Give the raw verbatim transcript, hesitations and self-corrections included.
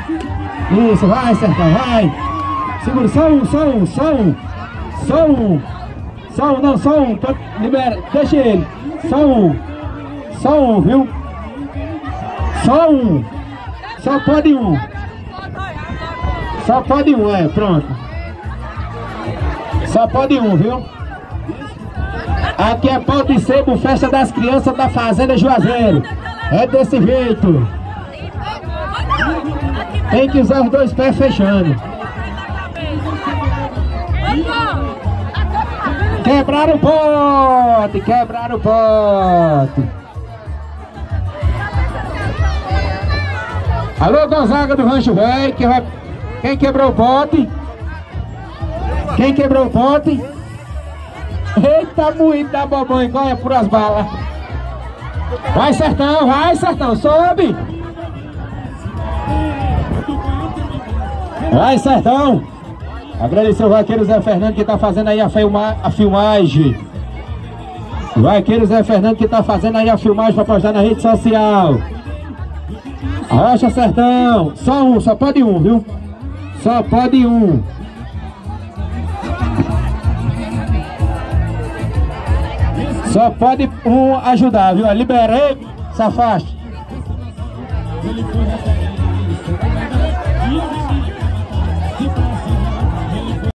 Isso, vai, Sertão, vai. Segura, só um, só um, só um. Só um. Só um, não, só um. Libera, deixa ele. Só um. Só um, viu? Só um. Só pode um. Só pode um, é, pronto. Só pode um, viu? Aqui é pau de sebo, festa das crianças da Fazenda Juazeiro. É desse jeito. Tem que usar os dois pés fechando. Quebraram o pote, quebraram o pote. Alô, Gonzaga do Rancho Velho, que vai... Quem quebrou o pote? Quem quebrou o pote? Eita, muito da bobão, corre por as balas. Vai, Sertão, vai, Sertão, sobe. Vai, Sertão. Agradecer o vaqueiro Zé Fernando que tá fazendo aí a, filma, a filmagem. O vaqueiro Zé Fernando que tá fazendo aí a filmagem pra postar na rede social. Rocha, Sertão. Só um, só pode um, viu? Só pode um. Só pode um ajudar, viu? Liberei, se afaste.